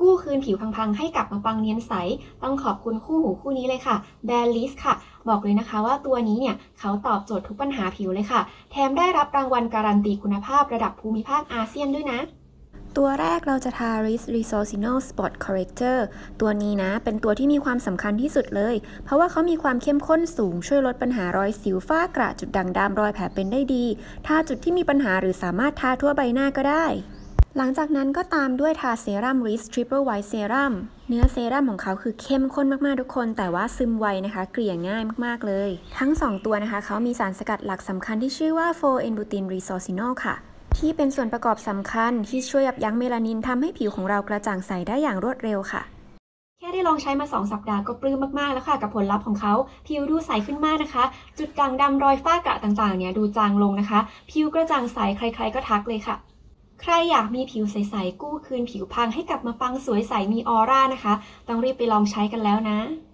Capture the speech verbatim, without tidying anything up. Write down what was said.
กู้คืนผิวพังๆให้กลับมาปังเนียนใสต้องขอบคุณคู่หูคู่นี้เลยค่ะแบรนด์ลิสค่ะบอกเลยนะคะว่าตัวนี้เนี่ยเขาตอบโจทย์ทุกปัญหาผิวเลยค่ะแถมได้รับรางวัลการันตีคุณภาพระดับภูมิภาคอาเซียนด้วยนะตัวแรกเราจะทา Ris Resorcinol Spot Corrector ตัวนี้นะเป็นตัวที่มีความสำคัญที่สุดเลยเพราะว่าเขามีความเข้มข้นสูงช่วยลดปัญหารอยสิวฝ้ากระจุดด่างดำรอยแผลเป็นได้ดีทาจุดที่มีปัญหาหรือสามารถทาทั่วใบหน้าก็ได้หลังจากนั้นก็ตามด้วยทาเซรั่ม Ris Triple White Serum เนื้อเซรั่มของเขาคือเข้มข้นมากๆทุกคนแต่ว่าซึมไวนะคะเกลี่ยง่ายมากๆเลยทั้งสองตัวนะคะเขามีสารสกัดหลักสำคัญที่ชื่อว่า โฟร์ เอ็น บูติน Resorcinol ค่ะที่เป็นส่วนประกอบสำคัญที่ช่วยยับยั้งเมลานินทำให้ผิวของเรากระจ่างใสได้อย่างรวดเร็วค่ะแค่ได้ลองใช้มาสองสัปดาห์ก็ปลื้มมากๆแล้วค่ะกับผลลัพธ์ของเขาผิวดูใสขึ้นมากนะคะจุดด่างดำรอยฝ้ากระต่างๆเนี่ยดูจางลงนะคะผิวกระจ่างใสใครๆก็ทักเลยค่ะใครอยากมีผิวใสๆกู้คืนผิวพังให้กลับมาปังสวยใสมีออร่านะคะต้องรีบไปลองใช้กันแล้วนะ